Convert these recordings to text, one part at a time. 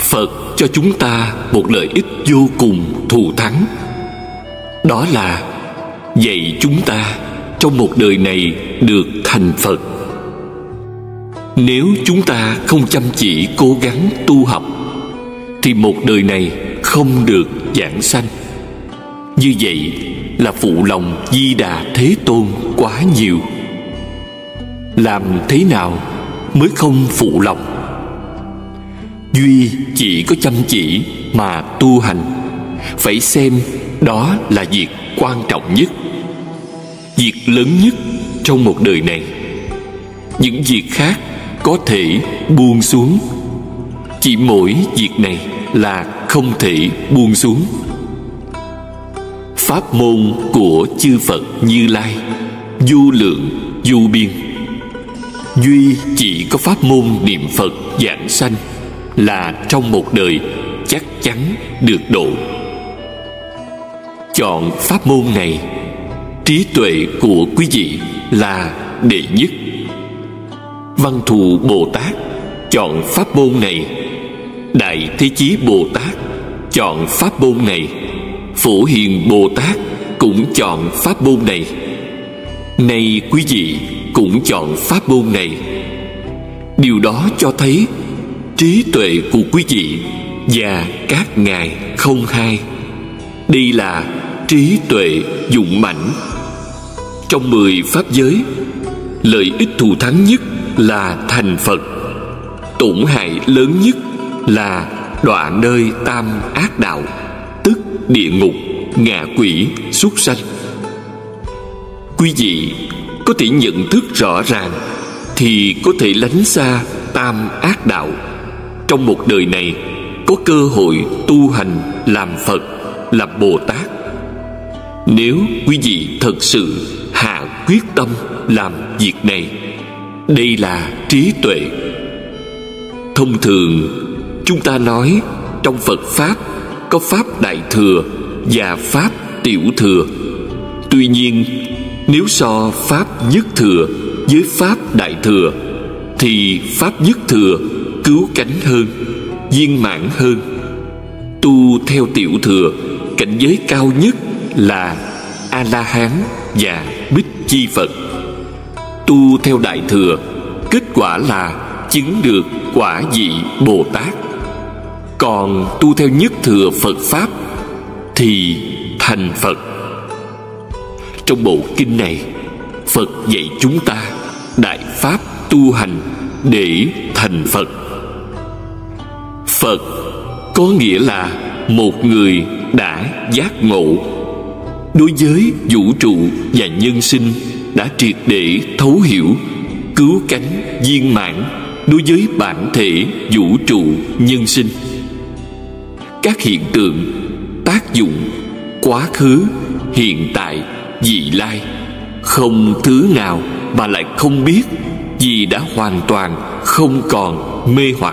Phật cho chúng ta một lợi ích vô cùng thù thắng. Đó là dạy chúng ta trong một đời này được thành Phật. Nếu chúng ta không chăm chỉ cố gắng tu học thì một đời này không được giảng sanh. Như vậy là phụ lòng Di Đà Thế Tôn quá nhiều. Làm thế nào mới không phụ lòng? Duy chỉ có chăm chỉ mà tu hành, phải xem đó là việc quan trọng nhất, việc lớn nhất trong một đời này. Những việc khác có thể buông xuống, chỉ mỗi việc này là không thể buông xuống. Pháp môn của chư Phật Như Lai vô lượng vô biên. Duy chỉ có pháp môn niệm Phật giảng sanh là trong một đời chắc chắn được độ. Chọn pháp môn này, trí tuệ của quý vị là đệ nhất. Văn Thù Bồ Tát chọn pháp môn này, Đại Thế Chí Bồ Tát chọn pháp môn này, Phổ Hiền Bồ Tát cũng chọn pháp môn này. Nay quý vị cũng chọn pháp môn này. Điều đó cho thấy trí tuệ của quý vị và các ngài không hai. Đây là trí tuệ dũng mãnh. Trong 10 pháp giới, lợi ích thù thắng nhất là thành Phật, tổn hại lớn nhất là đọa nơi tam ác đạo, tức địa ngục, ngạ quỷ, súc sanh. Quý vị có thể nhận thức rõ ràng thì có thể lánh xa tam ác đạo. Trong một đời này có cơ hội tu hành làm Phật, làm Bồ Tát. Nếu quý vị thật sự hạ quyết tâm làm việc này, đây là trí tuệ. Thông thường chúng ta nói trong Phật Pháp có Pháp Đại Thừa và Pháp Tiểu Thừa. Tuy nhiên, nếu so Pháp Nhất Thừa với Pháp Đại Thừa thì Pháp Nhất Thừa cứu cánh hơn, viên mãn hơn. Tu theo Tiểu Thừa, cảnh giới cao nhất là A-la-hán và Bích Chi Phật. Tu theo Đại Thừa, kết quả là chứng được quả vị Bồ Tát. Còn tu theo Nhất Thừa Phật Pháp thì thành Phật. Trong bộ kinh này, Phật dạy chúng ta đại pháp tu hành để thành Phật. Phật có nghĩa là một người đã giác ngộ. Đối với vũ trụ và nhân sinh đã triệt để thấu hiểu, cứu cánh viên mãn đối với bản thể vũ trụ nhân sinh. Các hiện tượng, tác dụng, quá khứ, hiện tại, vị lai, không thứ nào mà lại không biết, vì đã hoàn toàn không còn mê hoặc.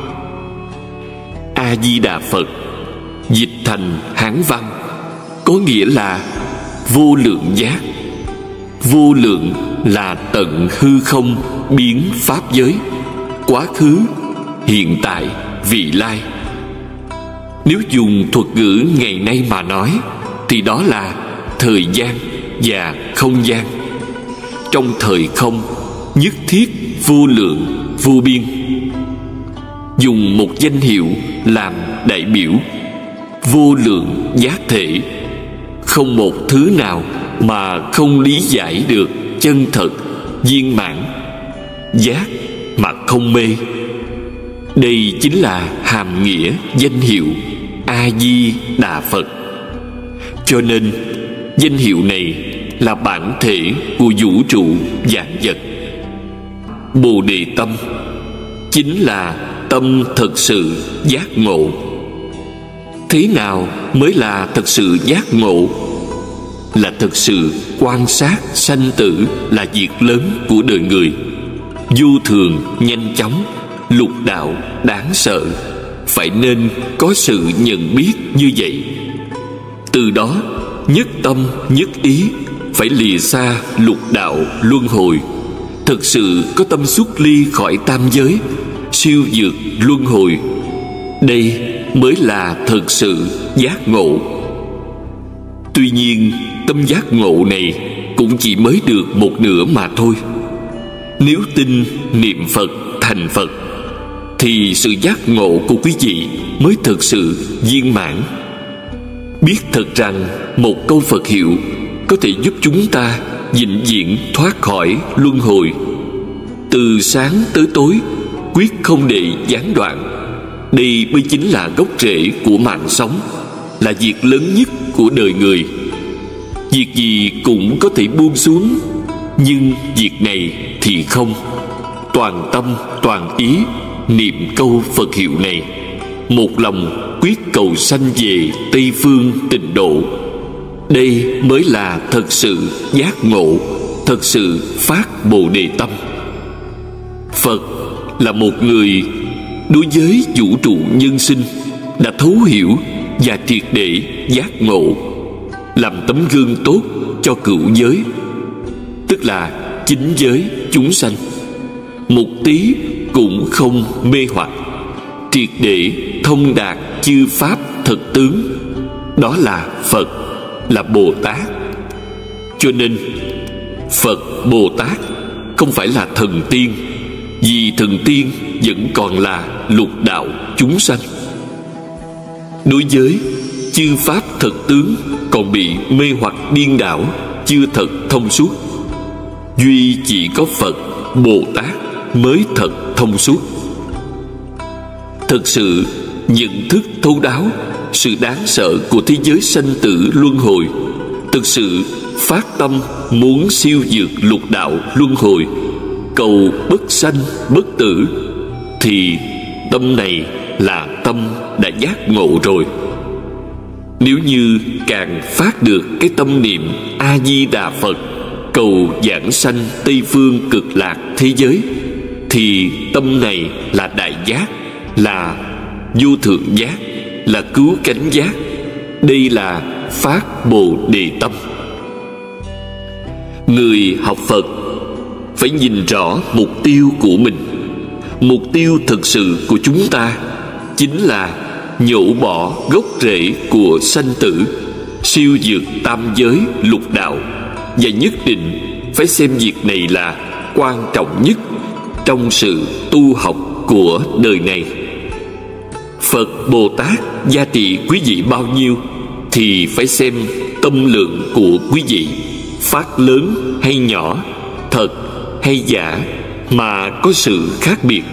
A-di-đà Phật dịch thành Hán văn có nghĩa là vô lượng giác. Vô lượng là tận hư không biến pháp giới, quá khứ, hiện tại, vị lai. Nếu dùng thuật ngữ ngày nay mà nói thì đó là thời gian và không gian. Trong thời không nhất thiết vô lượng vô biên. Dùng một danh hiệu làm đại biểu, vô lượng giác thể. Không một thứ nào mà không lý giải được chân thật, viên mãn. Giác mà không mê. Đây chính là hàm nghĩa danh hiệu A-di-đà Phật. Cho nên danh hiệu này là bản thể của vũ trụ vạn vật. Bồ Đề tâm chính là tâm thật sự giác ngộ. Thế nào mới là thật sự giác ngộ? Là thật sự quan sát sanh tử là việc lớn của đời người, vô thường, nhanh chóng, lục đạo, đáng sợ. Phải nên có sự nhận biết như vậy. Từ đó nhất tâm nhất ý, phải lìa xa lục đạo luân hồi, thực sự có tâm xuất ly khỏi tam giới, siêu vượt luân hồi. Đây mới là thực sự giác ngộ. Tuy nhiên, tâm giác ngộ này cũng chỉ mới được một nửa mà thôi. Nếu tin niệm Phật thành Phật, thì sự giác ngộ của quý vị mới thực sự viên mãn. Biết thật rằng một câu Phật hiệu có thể giúp chúng ta vĩnh viễn thoát khỏi luân hồi. Từ sáng tới tối, quyết không để gián đoạn. Đây mới chính là gốc rễ của mạng sống, là việc lớn nhất của đời người. Việc gì cũng có thể buông xuống, nhưng việc này thì không. Toàn tâm, toàn ý niệm câu Phật hiệu này, một lòng quyết cầu sanh về Tây Phương Tịnh Độ. Đây mới là thật sự giác ngộ, thật sự phát Bồ Đề tâm. Phật là một người đối với vũ trụ nhân sinh đã thấu hiểu và triệt để giác ngộ, làm tấm gương tốt cho cửu giới, tức là chính giới chúng sanh. Một tí cũng không mê hoặc, triệt để thông đạt chư pháp thật tướng. Đó là Phật, là Bồ Tát. Cho nên Phật Bồ Tát không phải là thần tiên, vì thần tiên vẫn còn là lục đạo chúng sanh. Đối với chư pháp thật tướng còn bị mê hoặc điên đảo, chưa thật thông suốt. Duy chỉ có Phật Bồ Tát mới thật thông suốt. Thực sự nhận thức thấu đáo sự đáng sợ của thế giới sanh tử luân hồi, thực sự phát tâm muốn siêu vượt lục đạo luân hồi, cầu bất sanh bất tử, thì tâm này là tâm đã giác ngộ rồi. Nếu như càng phát được cái tâm niệm A Di Đà Phật, cầu giảng sanh Tây Phương Cực Lạc thế giới, thì tâm này là đại giác, là vô thượng giác, là cứu cánh giác. Đây là phát Bồ Đề tâm. Người học Phật phải nhìn rõ mục tiêu của mình. Mục tiêu thực sự của chúng ta chính là nhổ bỏ gốc rễ của sanh tử, siêu vượt tam giới lục đạo. Và nhất định phải xem việc này là quan trọng nhất trong sự tu học của đời này. Phật Bồ Tát gia trị quý vị bao nhiêu thì phải xem tâm lượng của quý vị phát lớn hay nhỏ, thật hay giả, mà có sự khác biệt.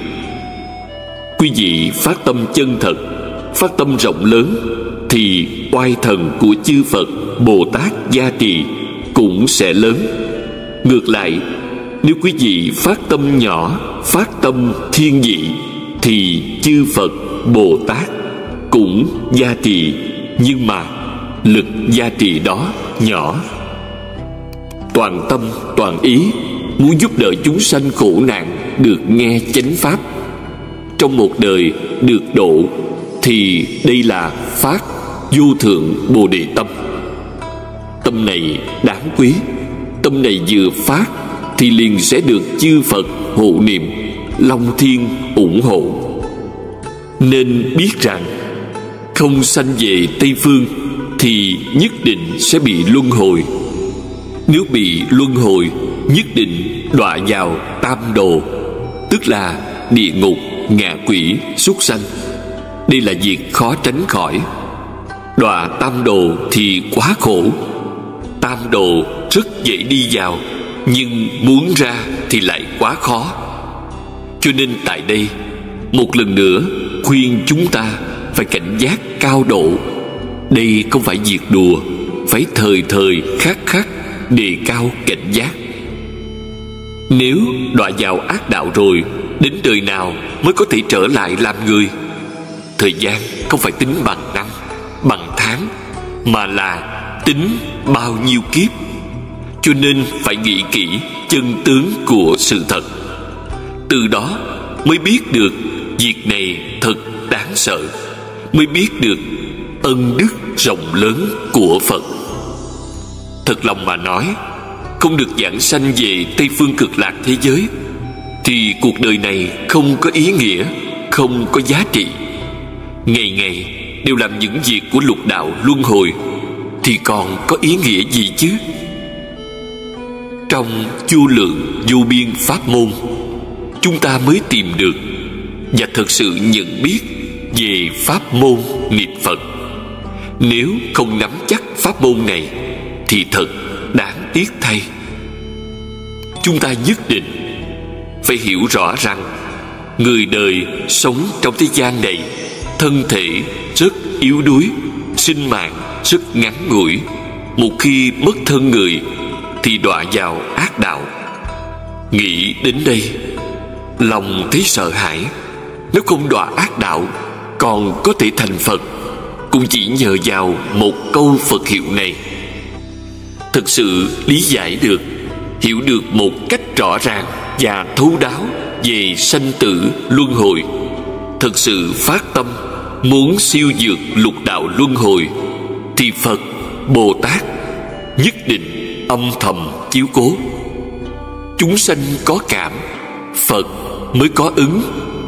Quý vị phát tâm chân thật, phát tâm rộng lớn, thì oai thần của chư Phật Bồ Tát gia trì cũng sẽ lớn. Ngược lại, nếu quý vị phát tâm nhỏ, phát tâm thiên vị, thì chư Phật Bồ Tát cũng gia trì, nhưng mà lực gia trì đó nhỏ. Toàn tâm toàn ý muốn giúp đỡ chúng sanh khổ nạn được nghe chánh pháp, trong một đời được độ, thì đây là phát vô thượng Bồ Đề tâm. Tâm này đáng quý. Tâm này vừa phát thì liền sẽ được chư Phật hộ niệm, Long Thiên ủng hộ. Nên biết rằng không sanh về Tây Phương thì nhất định sẽ bị luân hồi. Nếu bị luân hồi, nhất định đọa vào tam đồ, tức là địa ngục, ngạ quỷ, súc sanh. Đây là việc khó tránh khỏi. Đọa tam đồ thì quá khổ. Tam đồ rất dễ đi vào, nhưng muốn ra thì lại quá khó. Cho nên tại đây một lần nữa khuyên chúng ta phải cảnh giác cao độ. Đây không phải việc đùa, phải thời thời khắc khắc đề cao cảnh giác. Nếu đọa vào ác đạo rồi, đến đời nào mới có thể trở lại làm người? Thời gian không phải tính bằng năm, bằng tháng, mà là tính bao nhiêu kiếp. Cho nên phải nghĩ kỹ chân tướng của sự thật. Từ đó mới biết được việc này thật đáng sợ, mới biết được ân đức rộng lớn của Phật. Thật lòng mà nói, không được giảng sanh về Tây Phương Cực Lạc thế giới thì cuộc đời này không có ý nghĩa, không có giá trị. ngày ngày đều làm những việc của lục đạo luân hồi, thì còn có ý nghĩa gì chứ? Trong vô lượng vô biên pháp môn, chúng ta mới tìm được và thực sự nhận biết về pháp môn niệm Phật. Nếu không nắm chắc pháp môn này thì thật đáng tiếc thay. Chúng ta nhất định phải hiểu rõ rằng người đời sống trong thế gian này, thân thể rất yếu đuối, sinh mạng rất ngắn ngủi. Một khi mất thân người thì đọa vào ác đạo. Nghĩ đến đây, lòng thấy sợ hãi. Nếu không đọa ác đạo, còn có thể thành Phật, cũng chỉ nhờ vào một câu Phật hiệu này. Thực sự lý giải được, hiểu được một cách rõ ràng và thấu đáo về sanh tử luân hồi, thực sự phát tâm muốn siêu vượt lục đạo luân hồi, thì Phật, Bồ Tát nhất định âm thầm chiếu cố. Chúng sanh có cảm, Phật mới có ứng.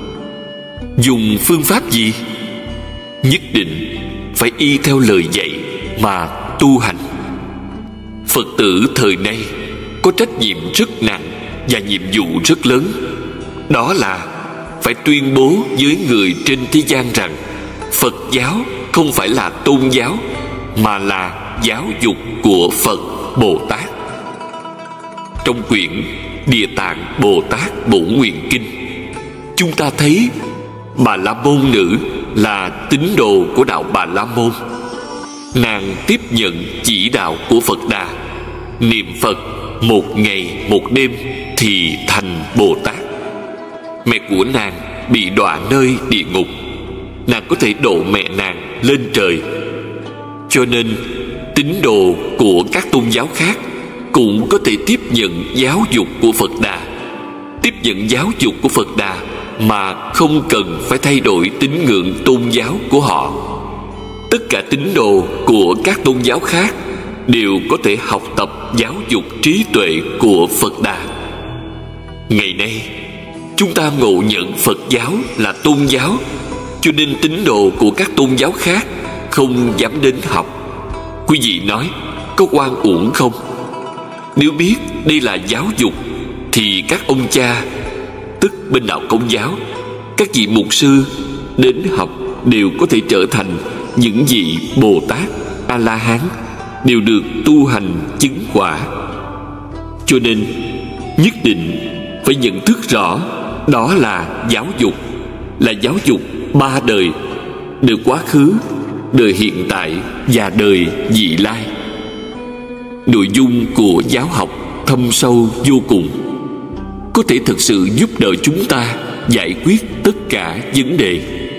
Dùng phương pháp gì? Nhất định phải y theo lời dạy mà tu hành. Phật tử thời nay có trách nhiệm rất nặng và nhiệm vụ rất lớn. Đó là phải tuyên bố với người trên thế gian rằng Phật giáo không phải là tôn giáo, mà là giáo dục của Phật Bồ Tát. Trong quyển Địa Tạng Bồ Tát Bổn Nguyện Kinh, chúng ta thấy Bà La Môn nữ là tín đồ của đạo Bà La Môn. Nàng tiếp nhận chỉ đạo của Phật Đà, niệm Phật 1 ngày 1 đêm thì thành Bồ Tát. Mẹ của nàng bị đọa nơi địa ngục, nàng có thể độ mẹ nàng lên trời. Cho nên tín đồ của các tôn giáo khác cũng có thể tiếp nhận giáo dục của Phật Đà, tiếp nhận giáo dục của Phật Đà mà không cần phải thay đổi tín ngưỡng tôn giáo của họ. Tất cả tín đồ của các tôn giáo khác đều có thể học tập giáo dục trí tuệ của Phật Đà. Ngày nay chúng ta ngộ nhận Phật giáo là tôn giáo, cho nên tín đồ của các tôn giáo khác không dám đến học. Quý vị nói có oan uổng không? Nếu biết đây là giáo dục thì các ông cha, tức bên đạo Công giáo, các vị mục sư đến học đều có thể trở thành những vị Bồ Tát, A-la-hán, đều được tu hành chứng quả. Cho nên nhất định phải nhận thức rõ đó là giáo dục 3 đời: đời quá khứ, đời hiện tại và đời vị lai. Nội dung của giáo học thâm sâu vô cùng, có thể thực sự giúp đỡ chúng ta giải quyết tất cả vấn đề.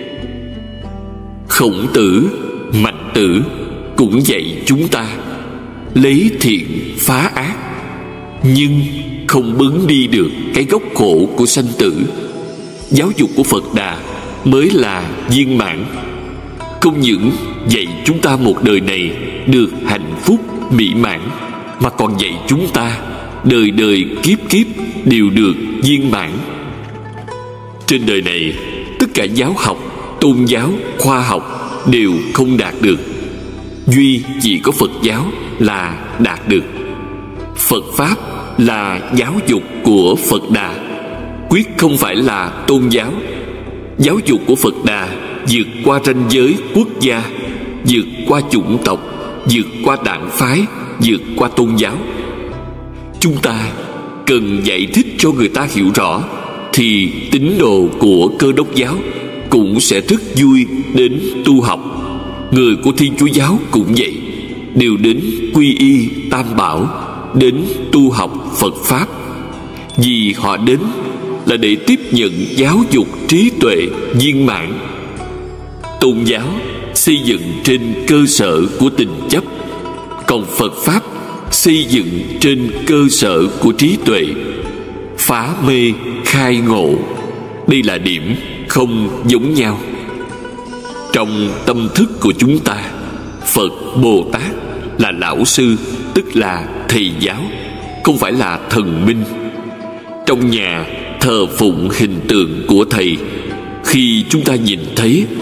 Khổng Tử, Mạnh Tử cũng dạy chúng ta lấy thiện phá ác, nhưng không bứng đi được cái gốc khổ của sanh tử. Giáo dục của Phật Đà mới là viên mãn, không những dạy chúng ta một đời này được hạnh phúc mỹ mãn, mà còn dạy chúng ta đời đời kiếp kiếp đều được viên mãn. Trên đời này, tất cả giáo học, tôn giáo, khoa học đều không đạt được, duy chỉ có Phật giáo là đạt được. Phật Pháp là giáo dục của Phật Đà, quyết không phải là tôn giáo. Giáo dục của Phật Đà vượt qua ranh giới quốc gia, vượt qua chủng tộc, vượt qua đảng phái, vượt qua tôn giáo. Chúng ta cần giải thích cho người ta hiểu rõ, thì tín đồ của Cơ Đốc giáo cũng sẽ rất vui đến tu học. Người của Thiên Chúa giáo cũng vậy, đều đến quy y Tam Bảo, đến tu học Phật Pháp. Vì họ đến là để tiếp nhận giáo dục trí tuệ viên mãn. Tôn giáo xây dựng trên cơ sở của tình chấp, còn Phật Pháp xây dựng trên cơ sở của trí tuệ, phá mê khai ngộ. Đây là điểm không giống nhau. Trong tâm thức của chúng ta, Phật Bồ Tát là lão sư, tức là thầy giáo, không phải là thần minh. Trong nhà thờ phụng hình tượng của thầy, khi chúng ta nhìn thấy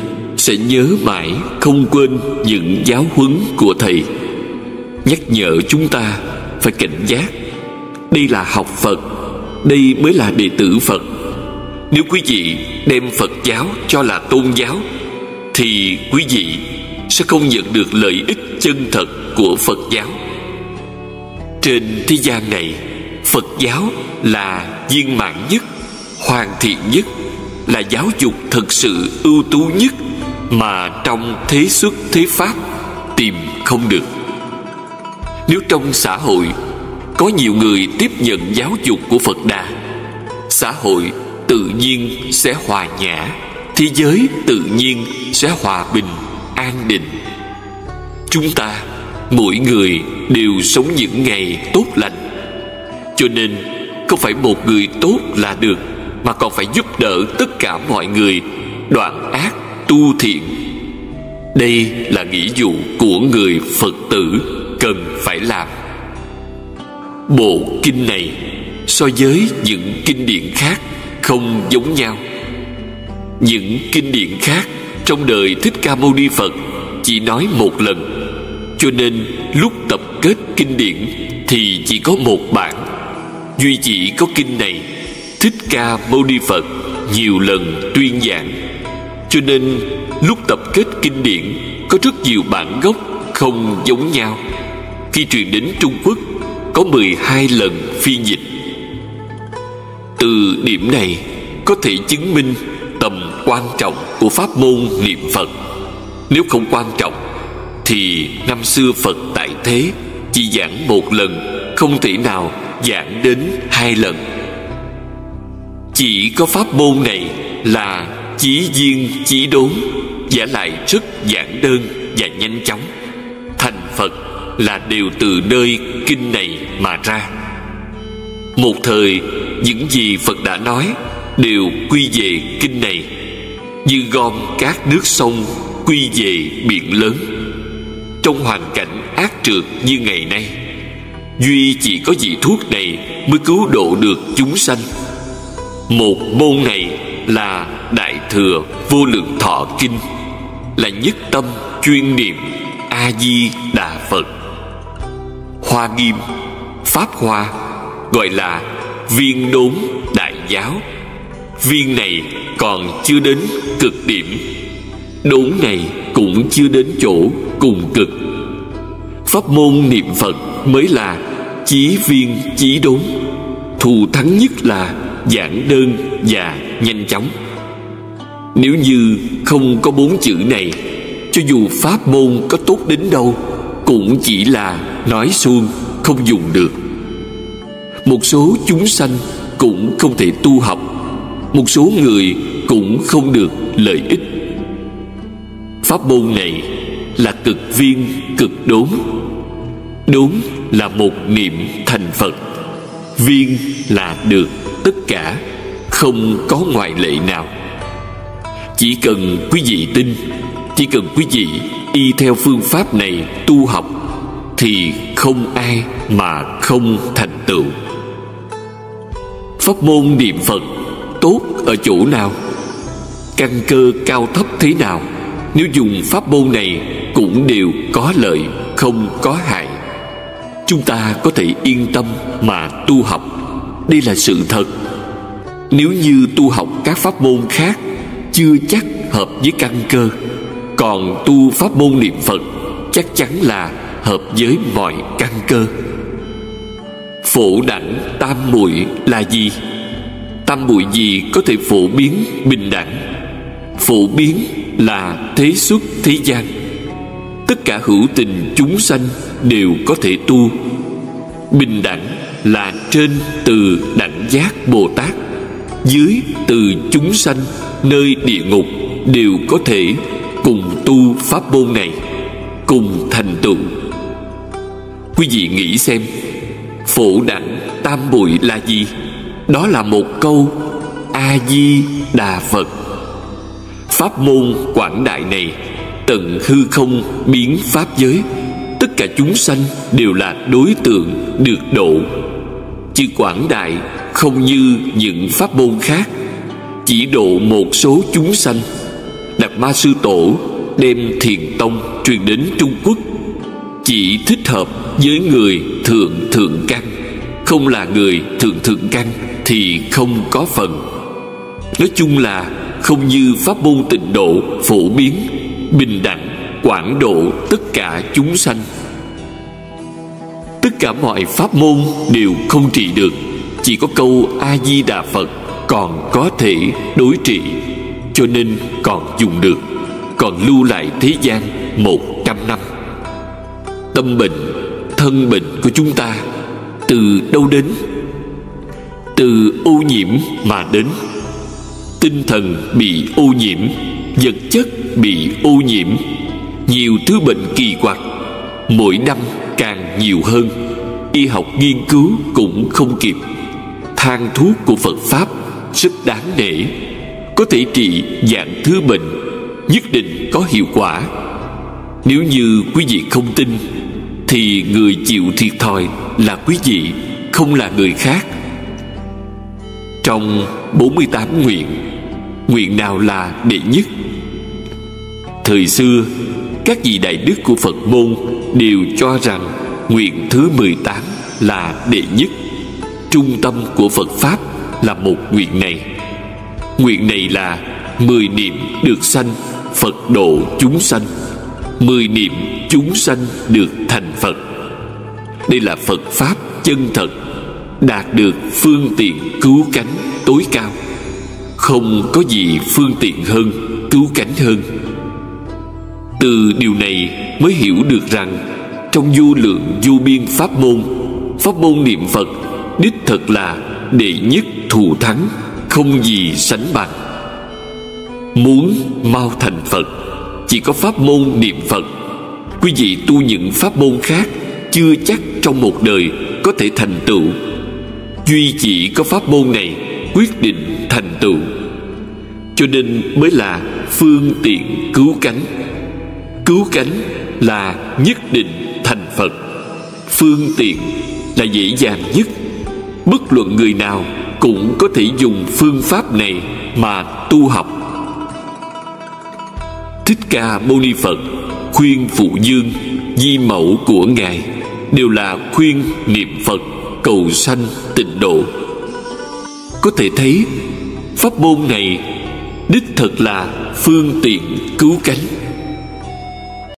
sẽ nhớ mãi không quên những giáo huấn của Thầy, nhắc nhở chúng ta phải cảnh giác. Đây là học Phật, đây mới là đệ tử Phật. Nếu quý vị đem Phật giáo cho là tôn giáo, thì quý vị sẽ không nhận được lợi ích chân thật của Phật giáo. Trên thế gian này, Phật giáo là viên mãn nhất, hoàn thiện nhất, là giáo dục thực sự ưu tú nhất mà trong thế xuất thế pháp tìm không được. Nếu trong xã hội có nhiều người tiếp nhận giáo dục của Phật Đà, xã hội tự nhiên sẽ hòa nhã, thế giới tự nhiên sẽ hòa bình, an định. Chúng ta, mỗi người đều sống những ngày tốt lành. Cho nên không phải một người tốt là được, mà còn phải giúp đỡ tất cả mọi người đoạn ác tu thiện. Đây là nghĩa vụ của người Phật tử cần phải làm. Bộ kinh này so với những kinh điển khác không giống nhau. Những kinh điển khác trong đời Thích Ca Mâu Ni Phật chỉ nói một lần, cho nên lúc tập kết kinh điển thì chỉ có một bản. Duy chỉ có kinh này Thích Ca Mâu Ni Phật nhiều lần tuyên giảng, cho nên lúc tập kết kinh điển có rất nhiều bản gốc không giống nhau. Khi truyền đến Trung Quốc có 12 lần phiên dịch. Từ điểm này có thể chứng minh tầm quan trọng của pháp môn niệm Phật. Nếu không quan trọng thì năm xưa Phật tại thế chỉ giảng một lần, không thể nào giảng đến 2 lần. Chỉ có pháp môn này là chí duyên chí đốn, giả lại rất giản đơn và nhanh chóng. Thành Phật là đều từ nơi kinh này mà ra. Một thời, những gì Phật đã nói đều quy về kinh này, như gom các nước sông quy về biển lớn. Trong hoàn cảnh ác trượt như ngày nay, duy chỉ có vị thuốc này mới cứu độ được chúng sanh. Một môn này là Đại Thừa Vô Lượng Thọ Kinh, là nhất tâm chuyên niệm A Di Đà Phật. Hoa Nghiêm, Pháp Hoa gọi là viên đốn đại giáo. Viên này còn chưa đến cực điểm, đốn này cũng chưa đến chỗ cùng cực. Pháp môn niệm Phật mới là chí viên chí đốn, thù thắng nhất là giản đơn và nhanh chóng. Nếu như không có 4 chữ này, cho dù pháp môn có tốt đến đâu cũng chỉ là nói suông, không dùng được. Một số chúng sanh cũng không thể tu học, một số người cũng không được lợi ích. Pháp môn này là cực viên cực đốn. Đốn là một niệm thành Phật, viên là được tất cả, không có ngoại lệ nào. Chỉ cần quý vị tin, chỉ cần quý vị y theo phương pháp này tu học, thì không ai mà không thành tựu. Pháp môn niệm Phật tốt ở chỗ nào? Căn cơ cao thấp thế nào, nếu dùng pháp môn này cũng đều có lợi, không có hại. Chúng ta có thể yên tâm mà tu học. Đây là sự thật. Nếu như tu học các pháp môn khác chưa chắc hợp với căn cơ, còn tu pháp môn niệm Phật chắc chắn là hợp với mọi căn cơ. Phổ đẳng tam muội là gì? Tam muội gì có thể phổ biến bình đẳng? Phổ biến là thế xuất thế gian. Tất cả hữu tình chúng sanh đều có thể tu. Bình đẳng là trên từ đẳng giác Bồ Tát, dưới từ chúng sanh nơi địa ngục đều có thể cùng tu pháp môn này, cùng thành tựu. Quý vị nghĩ xem, phổ đẳng tam muội là gì? Đó là một câu A Di Đà Phật. Pháp môn quảng đại này tận hư không biến pháp giới, tất cả chúng sanh đều là đối tượng được độ. Chữ quảng đại không như những pháp môn khác chỉ độ một số chúng sanh. Đạt Ma Sư Tổ đem Thiền Tông truyền đến Trung Quốc chỉ thích hợp với người thượng căn, không là người thượng căn thì không có phần. Nói chung là không như pháp môn Tịnh Độ phổ biến, bình đẳng, quảng độ tất cả chúng sanh. Tất cả mọi pháp môn đều không trị được, chỉ có câu A Di Đà Phật còn có thể đối trị, cho nên còn dùng được, còn lưu lại thế gian 100 năm. Tâm bệnh, thân bệnh của chúng ta từ đâu đến? Từ ô nhiễm mà đến. Tinh thần bị ô nhiễm, vật chất bị ô nhiễm, nhiều thứ bệnh kỳ quặc, mỗi năm càng nhiều hơn. Y học nghiên cứu cũng không kịp. Thang thuốc của Phật Pháp rất đáng nể, có thể trị dạng thứ bệnh, nhất định có hiệu quả. Nếu như quý vị không tin, thì người chịu thiệt thòi là quý vị, không là người khác. Trong 48 nguyện, nguyện nào là đệ nhất? Thời xưa, các vị đại đức của Phật môn đều cho rằng nguyện thứ 18 là đệ nhất. Trung tâm của Phật Pháp là một nguyện này. Nguyện này là 10 niệm được sanh, Phật độ chúng sanh. 10 niệm chúng sanh được thành Phật. Đây là Phật Pháp chân thật, đạt được phương tiện cứu cánh tối cao. Không có gì phương tiện hơn, cứu cánh hơn. Từ điều này mới hiểu được rằng trong vô lượng vô biên pháp môn niệm Phật đích thực là đệ nhất thù thắng, không gì sánh bằng. Muốn mau thành Phật, chỉ có pháp môn niệm Phật. Quý vị tu những pháp môn khác chưa chắc trong một đời có thể thành tựu. Duy chỉ có pháp môn này quyết định thành tựu, cho nên mới là phương tiện cứu cánh. Cứu cánh là nhất định thành Phật. Phương tiện là dễ dàng nhất. Bất luận người nào cũng có thể dùng phương pháp này mà tu học. Thích Ca Mâu Ni Phật khuyên Phụ Dương, di mẫu của Ngài, đều là khuyên niệm Phật cầu sanh tịnh độ. Có thể thấy pháp môn này đích thực là phương tiện cứu cánh.